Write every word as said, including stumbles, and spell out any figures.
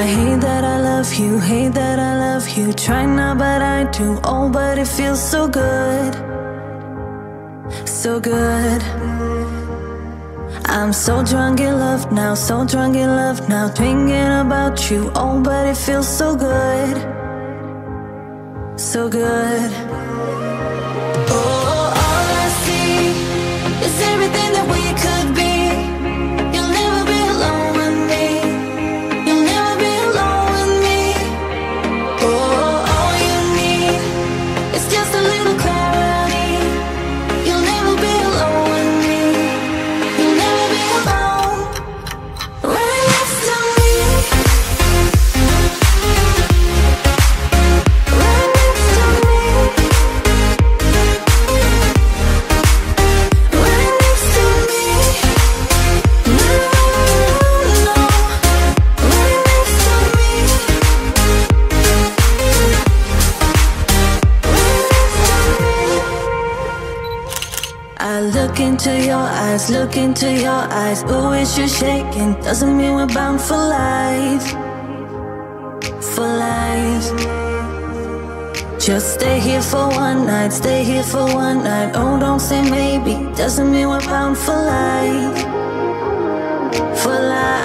I hate that I love you, hate that I love you. Try not, but I do. Oh, but it feels so good, so good. I'm so drunk in love now, so drunk in love now. Thinking about you, oh, but it feels so good, so good. Oh, all I see is everything that we could be. You'll never be alone with me. You'll never be alone with me. Oh, all you need is just a little clarity. You'll never be alone with me. You'll never be alone. Right next to me. Right next to me. Right next to me. No, no. Right next to me. I look into your eyes, look into your eyes. Ooh, it's you shaking. Doesn't mean we're bound for life, for life. Just stay here for one night, stay here for one night. Oh, don't say maybe. Doesn't mean we're bound for life, for life.